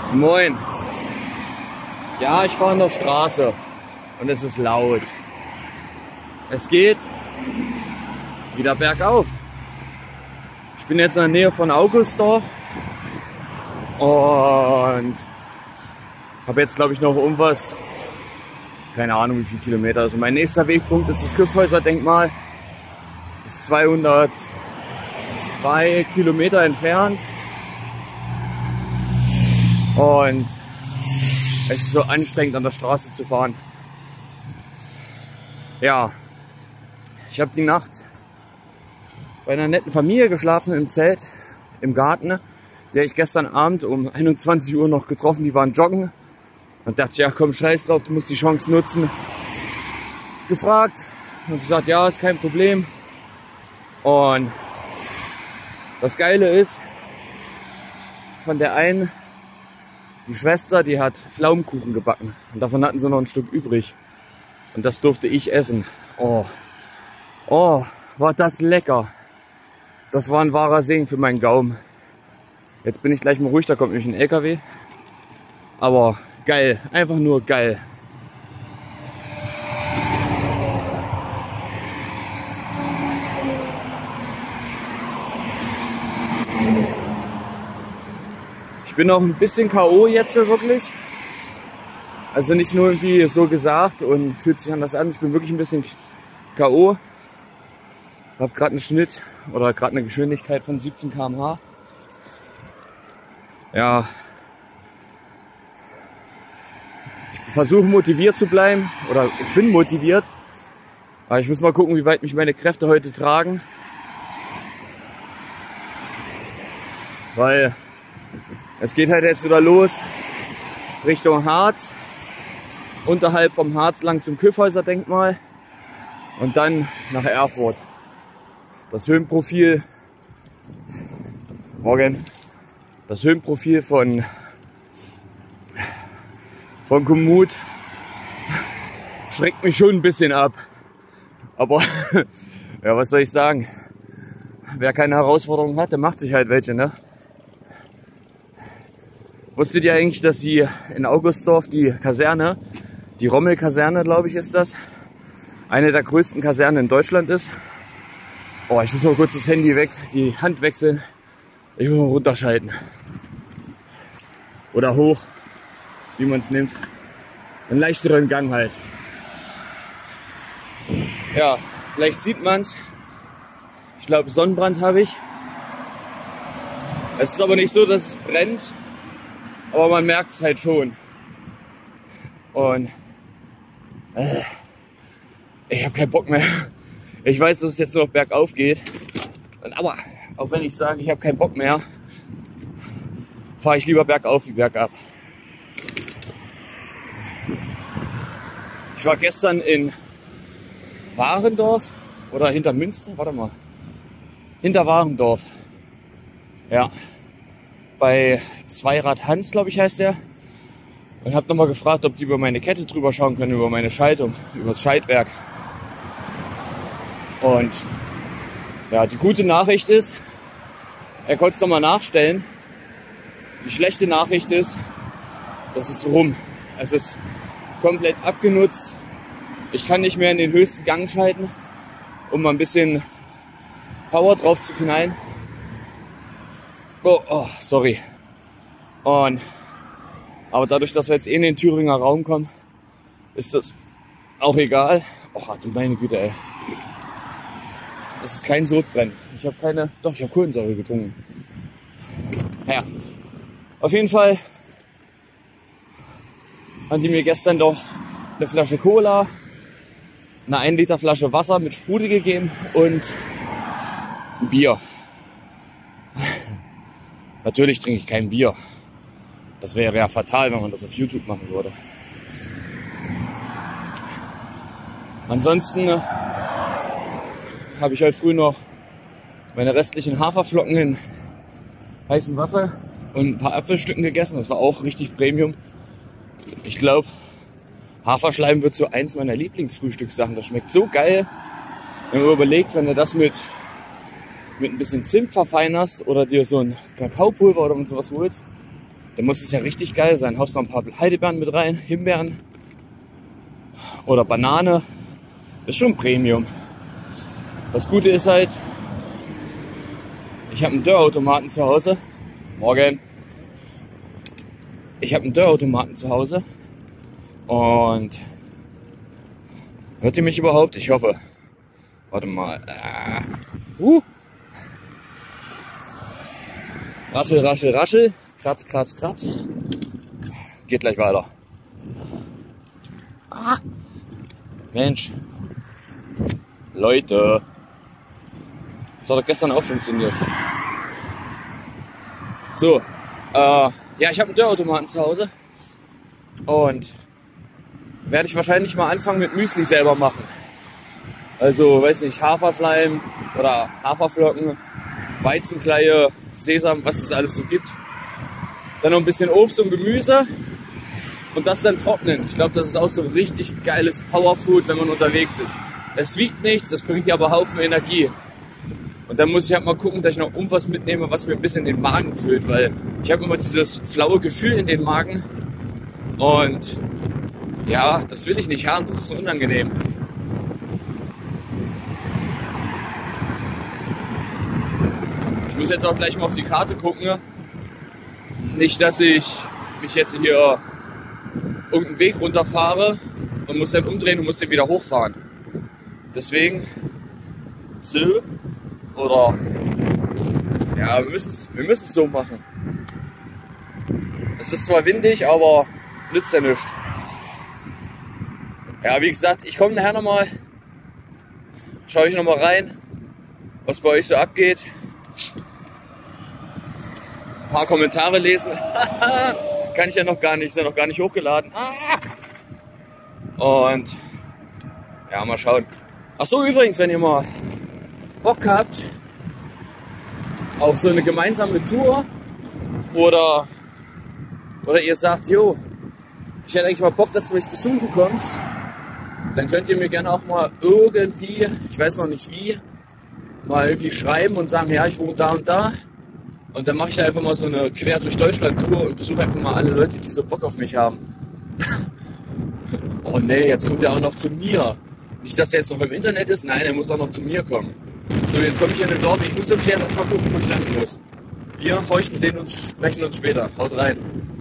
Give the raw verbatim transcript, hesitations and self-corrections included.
Moin. Ja, ich fahre an der Straße und es ist laut. Es geht wieder bergauf. Ich bin jetzt in der Nähe von Augustdorf und habe jetzt, glaube ich, noch irgendwas, keine Ahnung wie viele Kilometer. Also mein nächster Wegpunkt ist das Kyffhäuser-Denkmal. Das ist zweihundertzwei Kilometer entfernt. Und es ist so anstrengend, an der Straße zu fahren. Ja, ich habe die Nacht bei einer netten Familie geschlafen im Zelt, im Garten. Die habe ich gestern Abend um einundzwanzig Uhr noch getroffen, die waren joggen. Und dachte ich, ja komm, scheiß drauf, du musst die Chance nutzen. Gefragt und gesagt, ja, ist kein Problem. Und das Geile ist, von der einen, die Schwester, die hat Pflaumenkuchen gebacken. Und davon hatten sie noch ein Stück übrig. Und das durfte ich essen. Oh, oh, war das lecker. Das war ein wahrer Segen für meinen Gaumen. Jetzt bin ich gleich mal ruhig, da kommt nämlich ein L K W. Aber geil, einfach nur geil. Ich bin auch ein bisschen K O jetzt wirklich. Also nicht nur irgendwie so gesagt und fühlt sich anders an. Ich bin wirklich ein bisschen K O. Habe gerade einen Schnitt oder gerade eine Geschwindigkeit von siebzehn Kilometer pro Stunde. Ja. Ich versuche motiviert zu bleiben oder ich bin motiviert. Aber ich muss mal gucken, wie weit mich meine Kräfte heute tragen. Weil es geht halt jetzt wieder los Richtung Harz, unterhalb vom Harz lang zum Kyffhäuser-Denkmal und dann nach Erfurt. Das Höhenprofil, morgen, das Höhenprofil von, von Komoot schreckt mich schon ein bisschen ab. Aber ja, was soll ich sagen? Wer keine Herausforderung hat, der macht sich halt welche, ne? Wusstet ihr eigentlich, dass sie in Augustdorf die Kaserne, die Rommel-Kaserne, glaube ich, ist das, eine der größten Kasernen in Deutschland ist? Oh, ich muss mal kurz das Handy weg, die Hand wechseln. Ich muss mal runterschalten. Oder hoch, wie man es nimmt. Einen leichteren Gang halt. Ja, vielleicht sieht man es. Ich glaube, Sonnenbrand habe ich. Es ist aber nicht so, dass es brennt. Aber man merkt es halt schon. Und äh, ich habe keinen Bock mehr. Ich weiß, dass es jetzt noch bergauf geht. Und, aber auch wenn ich sage, ich habe keinen Bock mehr, fahre ich lieber bergauf wie bergab. Ich war gestern in Warendorf oder hinter Münster. Warte mal. Hinter Warendorf. Ja. Bei Zweirad Hans, glaube ich, heißt der. Und habe nochmal gefragt, ob die über meine Kette drüber schauen können, über meine Schaltung, über das Schaltwerk. Und ja, die gute Nachricht ist, er konnte es nochmal nachstellen. Die schlechte Nachricht ist, das ist rum. Es ist komplett abgenutzt. Ich kann nicht mehr in den höchsten Gang schalten, um mal ein bisschen Power drauf zu knallen. Oh, oh, sorry. Und, aber dadurch, dass wir jetzt eh in den Thüringer Raum kommen, ist das auch egal. Oh, du meine Güte, ey. Das ist kein Sodbrennen. Ich habe keine, doch, ich habe Kohlensäure getrunken. Naja, auf jeden Fall haben die mir gestern doch eine Flasche Cola, eine ein Liter Flasche Wasser mit Sprudel gegeben und ein Bier. Natürlich trinke ich kein Bier. Das wäre ja fatal, wenn man das auf YouTube machen würde. Ansonsten äh, habe ich heute früh noch meine restlichen Haferflocken in heißem Wasser und ein paar Apfelstücken gegessen. Das war auch richtig Premium. Ich glaube, Haferschleim wird so eins meiner Lieblingsfrühstückssachen. Das schmeckt so geil. Wenn man überlegt, wenn du das mit mit ein bisschen Zimt verfeinerst oder dir so ein Kakaopulver oder sowas holst, dann muss es ja richtig geil sein. Haust noch ein paar Heidelbeeren mit rein, Himbeeren oder Banane. Das ist schon Premium. Das Gute ist halt, ich habe einen Dörrautomaten zu Hause. Morgen. Ich habe einen Dörrautomaten zu Hause. Und hört ihr mich überhaupt? Ich hoffe. Warte mal. Ah. Uh. Raschel, raschel, raschel. Kratz, kratz, kratz. Geht gleich weiter. Ah. Mensch. Leute. Das hat doch gestern auch funktioniert. So. Äh, ja, ich habe einen Dörrautomaten zu Hause. Und werde ich wahrscheinlich mal anfangen mit Müsli selber machen. Also, weiß nicht, Haferschleim oder Haferflocken, Weizenkleie, Sesam, was es alles so gibt. Dann noch ein bisschen Obst und Gemüse und das dann trocknen. Ich glaube, das ist auch so ein richtig geiles Powerfood, wenn man unterwegs ist. Es wiegt nichts, das bringt dir aber Haufen Energie. Und dann muss ich halt mal gucken, dass ich noch irgendwas mitnehme, was mir ein bisschen den Magen füllt, weil ich habe immer dieses flaue Gefühl in den Magen und ja, das will ich nicht haben, das ist so unangenehm. Ich muss jetzt auch gleich mal auf die Karte gucken. Nicht, dass ich mich jetzt hier irgendeinen Weg runterfahre und muss dann umdrehen und muss dann wieder hochfahren. Deswegen, so, oder, ja, wir müssen es wir müssen es so machen. Es ist zwar windig, aber nützt ja nichts. Ja, wie gesagt, ich komme nachher nochmal, schaue ich nochmal rein, was bei euch so abgeht. Ein paar Kommentare lesen. Kann ich ja noch gar nicht, ist ja noch gar nicht hochgeladen. Und ja, mal schauen. Ach so, übrigens, wenn ihr mal Bock habt auf so eine gemeinsame Tour oder, oder ihr sagt, jo, ich hätte eigentlich mal Bock, dass du mich besuchen kommst, dann könnt ihr mir gerne auch mal irgendwie, ich weiß noch nicht wie, mal irgendwie schreiben und sagen, ja, ich wohne da und da. Und dann mache ich da einfach mal so eine quer durch Deutschland Tour und besuche einfach mal alle Leute, die so Bock auf mich haben. Oh nee, jetzt kommt er auch noch zu mir. Nicht, dass der jetzt noch im Internet ist, nein, er muss auch noch zu mir kommen. So, jetzt komme ich in den Dorf, ich muss wirklich erst mal gucken, wo ich landen muss. Wir horchen, sehen uns, sprechen uns später. Haut rein.